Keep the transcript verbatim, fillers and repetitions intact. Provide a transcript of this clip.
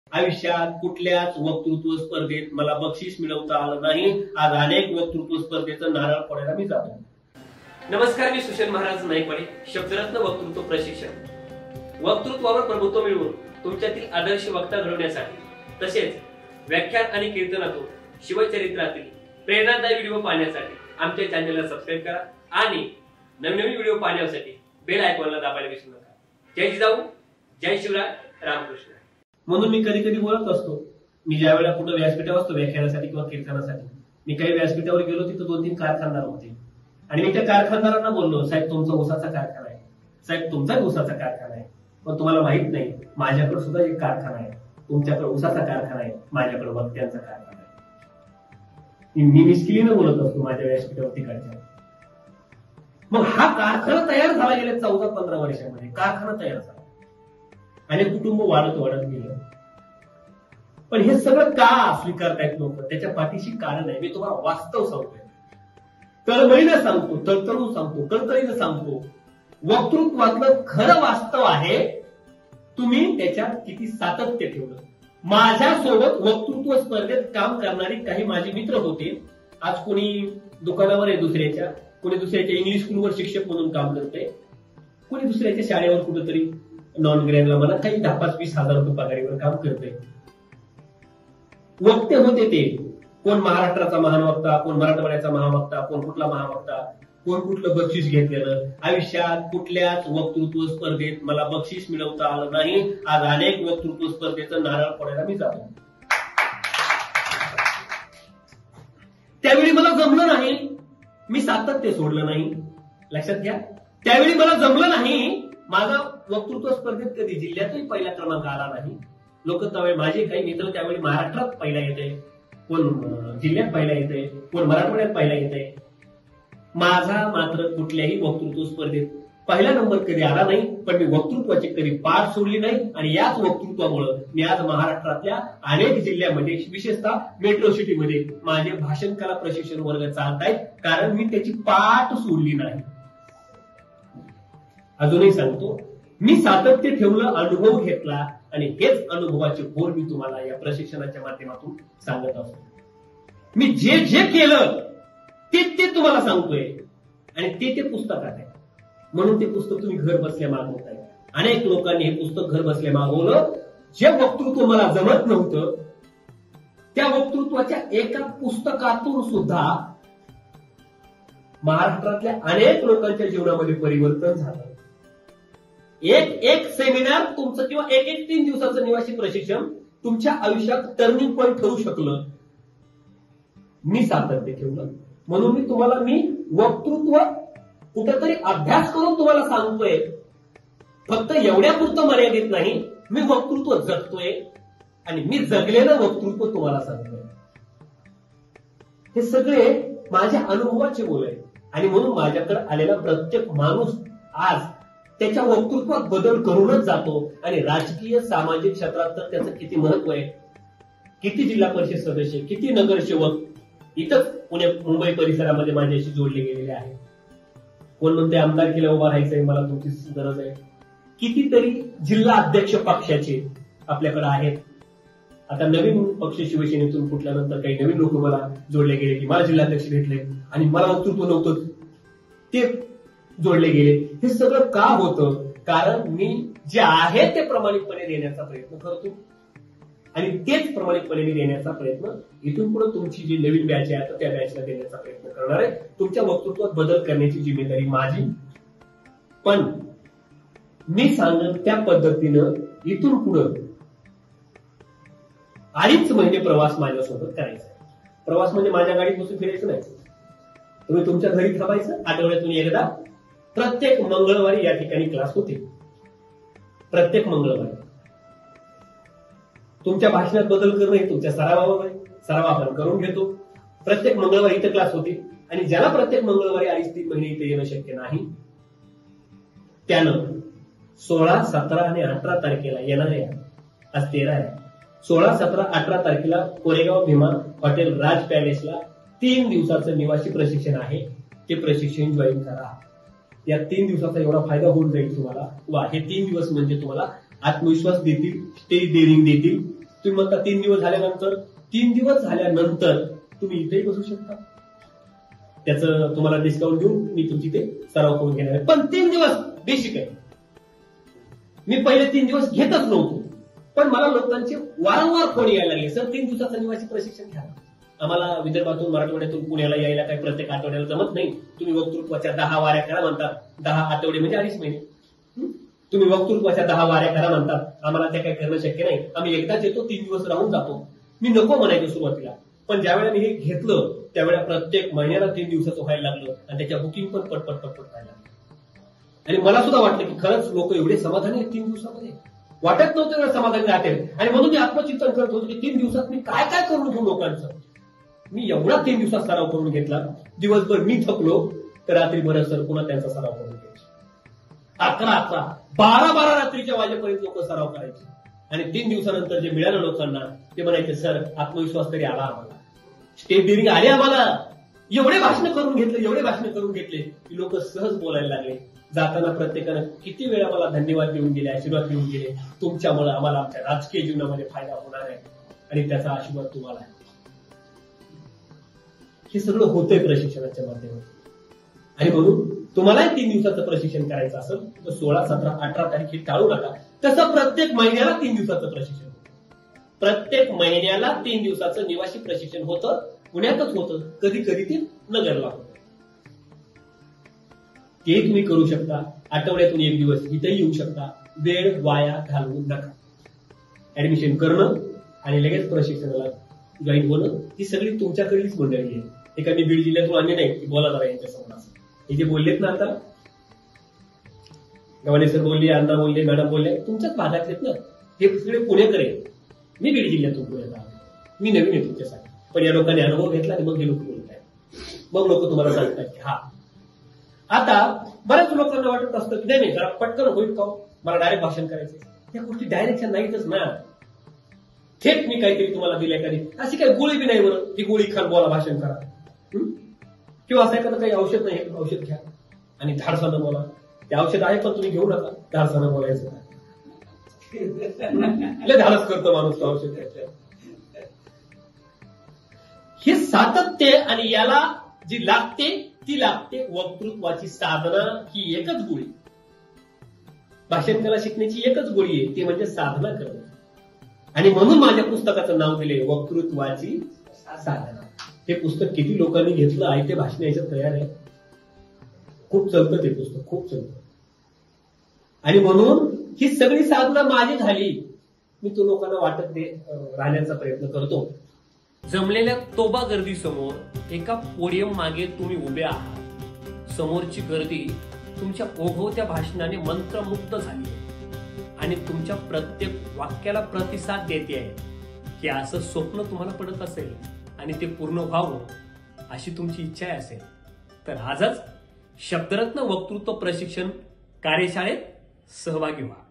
आयुष्यात कुठल्याच वक्तृत्व स्पर्धेत मला बक्षीस मिळवता आलं नाही. आज अनेक वक्तृत्व स्पर्धेचं नारळ फोडायला मी जातो. नमस्कार, मी सुशील महाराज नाईकवाडे, शब्दरत्न वक्तृत्व प्रशिक्षण. वक्तृत्वावर प्रभुत्व मिळवून तुमच्यातील आदर्श वक्ता घडवण्यासाठी तसेच व्याख्यान आणि कीर्तनातून शिवचरित्रातील प्रेरणादायी व्हिडिओ पाहण्यासाठी आमच्या चॅनलला सबस्क्राईब करा आणि नवीन नवीन व्हिडिओ पाहण्यासाठी बेल आयकॉनला दाबायला विसरू नका. जय जिजाऊ, जय शिवराय, रामकृष्ण. म्हणून मी कधी कधी बोलत असतो. मी ज्या वेळेला कुठं व्यासपीठावर असतो व्याख्यानासाठी किंवा कीर्तनासाठी, मी काही व्यासपीठावर गेलो तिथं दोन तीन कारखानदार होते आणि मी त्या कारखानदारांना बोललो, साहेब तुमचा ऊसाचा कारखाना आहे, साहेब तुमचा ऊसाचा कारखाना आहे, पण तुम्हाला माहित नाही माझ्याकडे सुद्धा एक कारखाना आहे. तुमच्याकडे ऊसाचा कारखाना आहे, माझ्याकडे वक्त्यांचा कारखाना आहे. मी मिस्किलीनं बोलत असतो माझ्या व्यासपीठावर तिकडच्या. मग हा कारखाना तयार झाला गेल्या चौदा पंधरा वर्षामध्ये. कारखाना तयार झाला आणि कुटुंब वाढत वाढत गेलं. पण हे सगळं का स्वीकारतायत लोक? त्याच्या पाठीशी कारण आहे. मी तुम्हाला वास्तव सांगतोय, तळमळीनं सांगतो, तळतळून सांगतो, कळकळीनं सांगतो. वक्तृत्वातलं खरं वास्तव आहे तुम्ही त्याच्यात किती सातत्य ठेवलं. माझ्यासोबत वक्तृत्व स्पर्धेत काम करणारी काही माझे मित्र होते. आज कोणी दुकानावर आहे दुसऱ्याच्या, कोणी दुसऱ्याच्या इंग्लिश स्कूलवर शिक्षक म्हणून काम करते, कोणी दुसऱ्याच्या शाळेवर कुठेतरी नॉन ग्रॅडला मला काही दहा पाच वीस हजार रुपये पगारीवर काम करते. वक्ते होते ते, कोण महाराष्ट्राचा महावक्ता, कोण मराठवाड्याचा महावक्ता, कोण कुठला महावक्ता, कोण कुठलं बक्षीस घेतलेलं. आयुष्यात कुठल्याच वक्तृत्व स्पर्धेत मला बक्षीस मिळवता आलं नाही. आज अनेक वक्तृत्व स्पर्धेचं नारळ फोडायला मी जातो. त्यावेळी मला जमलं नाही, मी सातत्य सोडलं नाही. लक्षात घ्या, त्यावेळी मला जमलं नाही. माझा वक्तृत्व स्पर्धेत कधी जिल्ह्यातही पहिला क्रमांक आला नाही. लोक त्यावेळी माझे काही मित्र त्यावेळी महाराष्ट्रात पहिला येते, कोण जिल्ह्यात पहिला येते, कोण मराठवाड्यात पहिला येते. माझा मात्र कुठल्याही वक्तृत्व स्पर्धेत पहिला नंबर कधी आला नाही. पण मी वक्तृत्वाची कधी पाठ सोडली नाही आणि याच वक्तृत्वामुळे मी आज महाराष्ट्रातल्या अनेक जिल्ह्यामध्ये, विशेषतः मेट्रो सिटीमध्ये माझे भाषण कला प्रशिक्षण वर्ग चालत आहेत, कारण मी त्याची पाठ सोडली नाही. अजूनही सांगतो, मी सातत्य ठेवलं, अनुभव घेतला आणि हेच अनुभवाचे बोल मी तुम्हाला या प्रशिक्षणाच्या माध्यमातून सांगत असतो. मी जे जे केलं ते ते तुम्हाला सांगतोय आणि ते ते पुस्तकात आहे. म्हणून ते पुस्तक तुम्ही घर बसल्या मागवताय. अनेक लोकांनी हे पुस्तक घर बसल्या मागवलं. जे वक्तृत्व मला जमत नव्हतं त्या वक्तृत्वाच्या एका पुस्तकातून सुद्धा महाराष्ट्रातल्या अनेक लोकांच्या जीवनामध्ये परिवर्तन झालं. एक एक सेमिनार तुमचं किंवा एक एक तीन दिवसाचं निवासी प्रशिक्षण तुमच्या आयुष्यात टर्निंग पॉईंट ठरू शकलं. मी सातत्य ठेवलं. म्हणून मी तुम्हाला मी वक्तृत्व कुठेतरी अभ्यास करून तुम्हाला सांगतोय. फक्त एवढ्या पुरतं मर्यादित नाही, मी वक्तृत्व जगतोय आणि मी जगलेलं वक्तृत्व तुम्हाला सांगतोय. हे सगळे माझ्या अनुभवाचे बोल आहे आणि म्हणून माझ्याकडे आलेला प्रत्येक माणूस आज त्याच्या वक्तृत्वात बदल करूनच जातो. आणि राजकीय सामाजिक क्षेत्रात तर त्याचं किती महत्व आहे. किती जिल्हा परिषद सदस्य, किती नगरसेवक इथंच पुणे मुंबई परिसरामध्ये माझ्याशी जोडले गेलेले आहेत. कोण म्हणते आमदारकीला उभा राहायचंय, मला तुमची गरज आहे. कितीतरी जिल्हा अध्यक्ष पक्षाचे आपल्याकडे आहेत. आता नवीन पक्ष शिवसेनेतून फुटल्यानंतर काही नवीन लोक मला जोडले गेले की मला जिल्हाध्यक्ष भेटले आणि मला वक्तृत्व नव्हतं ते जोडले गेले. हे सगळं का होतं? कारण मी जे आहे ते प्रामाणिकपणे देण्याचा प्रयत्न करतो आणि तेच प्रामाणिकपणे देण्याचा प्रयत्न इथून पुढे तुमची जी नवीन बॅच आहे त्या बॅचला देण्याचा प्रयत्न करणार आहे. तुमच्या वक्तृत्वात बदल करण्याची जिम्मेदारी माझी. पण मी सांगेन त्या पद्धतीनं इथून पुढं अडीच महिने प्रवास माझ्यासोबत करायचा. प्रवास म्हणजे माझ्या गाडीत बसून फिरायचं नाही. तुम्ही तुमच्या घरी थांबायचं. आठवड्यातून एकदा प्रत्येक मंगळवारी या ठिकाणी क्लास होते. प्रत्येक मंगळवारी तुमच्या भाषणात बदल करणं हे तुमच्या सरावावर आहे. सराव आपण करून घेतो. प्रत्येक मंगळवारी इथं क्लास होते आणि ज्याला प्रत्येक मंगळवारी अडीच तीन महिने इथे येणं शक्य नाही त्यानं सोळा सतरा आणि अठरा तारखेला येणार आहे. आज तेरा आहे. सोळा सतरा अठरा तारखेला कोरेगाव भीमा हॉटेल राज पॅलेसला तीन दिवसाचं निवासी प्रशिक्षण आहे. ते प्रशिक्षण जॉईन करा. या तीन दिवसाचा एवढा फायदा होऊन जाईल तुम्हाला. वा, हे तीन दिवस म्हणजे तुम्हाला आत्मविश्वास देतील, स्टेज डेअरिंग देतील, तुम्ही म्हणता तीन दिवस झाल्यानंतर तीन दिवस झाल्यानंतर तुम्ही इथेही बसू शकता. त्याचं तुम्हाला डिस्काउंट देऊन मी तुमची ते सराव करून घेणार आहे. पण तीन दिवस बेसिक आहे. मी पहिले तीन दिवस घेतच नव्हतो, पण मला लोकांचे वारंवार फोन यायला लागले, सर तीन दिवसाचं निवासी प्रशिक्षण घ्या. आम्हाला विदर्भातून मराठवाड्यातून पुण्याला यायला काही प्रत्येक आठवड्याला जमत नाही. तुम्ही वक्तृत्वाच्या दहा वाऱ्या करा म्हणतात. दहा आठवडे म्हणजे अडीच महिने. तुम्ही वक्तृत्वाच्या दहा वाऱ्या करा म्हणतात. आम्हाला त्या काही करणं शक्य नाही. आम्ही एकदाच येतो, तीन दिवस राहून जातो. मी नको म्हणायचो सुरुवातीला, पण ज्यावेळेला मी हे घेतलं त्यावेळेला प्रत्येक महिन्याला तीन दिवसाचं व्हायला लागलं आणि त्याच्या बुकिंग पण पटपट पटपट व्हायला लागलं. आणि मला सुद्धा वाटलं की खरंच लोक एवढे समाधानी आहेत तीन दिवसामध्ये. वाटत नव्हतं एवढं समाधानी राहतील. आणि म्हणून मी आत्मचिंतन करत होतो की तीन दिवसात मी काय काय करून घेऊ लोकांचं. मी एवढा तीन दिवसात सराव करून घेतला. दिवसभर मी थकलो तर रात्री बरं सर पुन्हा त्यांचा सराव करून घ्यायचे. अकरा अकरा बारा बारा रात्रीच्या वाजेपर्यंत लोक सराव करायचे. आणि तीन दिवसानंतर जे मिळालं लोकांना ते म्हणायचे, सर आत्मविश्वास तरी आला आम्हाला, स्टेज डिरिंग आले आम्हाला. एवढे भाषण करून घेतले एवढे भाषण करून घेतले की लोक सहज बोलायला लागले. जाताना प्रत्येकानं किती वेळा मला धन्यवाद देऊन गेले, आशीर्वाद देऊन गेले. तुमच्यामुळे आम्हाला आमच्या राजकीय जीवनामध्ये फायदा होणार आहे आणि त्याचा आशीर्वाद तुम्हाला आहे. हे सगळं होतंय प्रशिक्षणाच्या माध्यमातून. आणि म्हणून तुम्हालाही तीन दिवसाचं प्रशिक्षण करायचं असेल तर सोळा सतरा अठरा तारीख हे टाळू नका. तसं प्रत्येक महिन्याला तीन दिवसाचं प्रशिक्षण होतं. प्रत्येक महिन्याला तीन दिवसाचं निवासी प्रशिक्षण होतं. पुण्यातच होतं, कधी कधी ते नगरला होतं. ते तुम्ही करू शकता. आठवड्यातून एक दिवस इथेही येऊ शकता. वेळ वाया घालवू नका. ऍडमिशन करणं आणि लगेच प्रशिक्षणाला जॉईन होणं ही सगळी तुमच्याकडलीच मंडळी आहे. हे काही बीड जिल्ह्यातून आणले नाही की बोला जरा यांच्यासमोर. हे जे बोललेत ना आता, गव्हाणे सर बोलले, अण्णा बोलले, मॅडम बोलले, तुमच्याच भागातलेत ना. हे सगळे पुणेकर आहेत. मी बीड जिल्ह्यातून पुण्यात आलो. मी नवीन आहे तुमच्यासाठी. पण या लोकांनी अनुभव घेतला आणि मग हे लोक बोलत आहेत. मग लोक तुम्हाला सांगतात की हा. आता बऱ्याच लोकांना वाटत असतं की नाही नाही जरा पटकन होईल का, मला डायरेक्ट भाषण करायचं. या गोष्टी डायरेक्शन नाहीतच ना. थेट मी काहीतरी तुम्हाला दिलं एखादी अशी काही गोळी बी नाही बरं ती गोळी खाल बोला भाषण करा. किंवा असं एखादं काही औषध नाही, औषध घ्या आणि धाडसानं बोला. ते औषध आहे पण तुम्ही घेऊ नका, धाडसानं बोलायचं. लय धाडस करतो माणूस तो औषध. हे सातत्य आणि याला जी लागते ती लागते वक्तृत्वाची साधना. ही एकच गोळी, भाषण कला शिकण्याची एकच गोळी आहे, ती म्हणजे साधना करणं. आणि म्हणून माझ्या पुस्तकाचं नाव दिले वक्तृत्वाची साधना. हे पुस्तक किती लोकांनी घेतलं आहे ते भाषण याच्यात तयार आहे. खूप चलतं ते पुस्तक, खूप चलतं. आणि म्हणून ही सगळी साधना माझी झाली. मी तो लोकांना वाटत दे राहण्याचा प्रयत्न करतो. जमलेल्या तोबा गर्दी समोर एका पोडियम मागे तुम्ही उभे आहात. समोरची गर्दी तुमच्या ओघवत्या भाषणाने मंत्रमुग्ध झाली आहे आणि तुमच्या प्रत्येक वाक्याला प्रतिसाद देते आहे. की असं स्वप्न तुम्हाला पडत असेल आणि ते पूर्ण व्हावं अशी तुमची इच्छा आहे असेल तर आजच शब्दरत्न वक्तृत्व प्रशिक्षण कार्यशाळेत सहभागी व्हा.